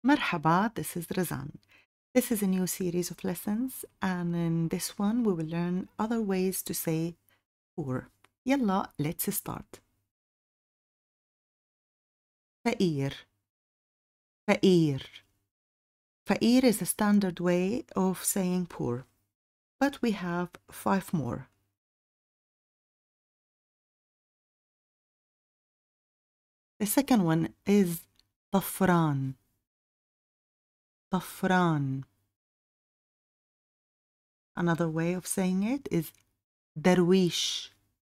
Marhaba, this is Razan. This is a new series of lessons, and in this one we will learn other ways to say poor. Yalla, let's start. فقير. فقير. فقير is a standard way of saying poor, but we have 5 more. The second one is طفران. طفران. Another way of saying it is درويش.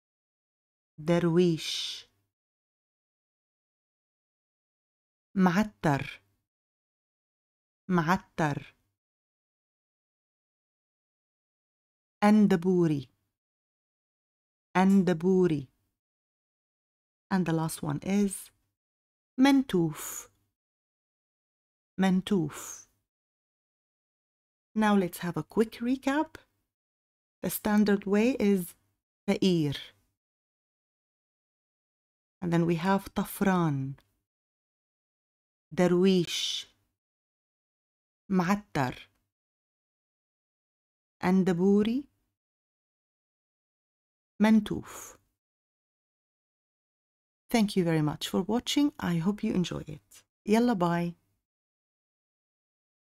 درويش. معتر. معتر. أندبوري. أندبوري. And the last one is منتوف. منتوف. Now let's have a quick recap. The standard way is فقير. And then we have طفران. درويش. معتر. أندبوري. منتوف. Thank you very much for watching. I hope you enjoy it. Yalla bye.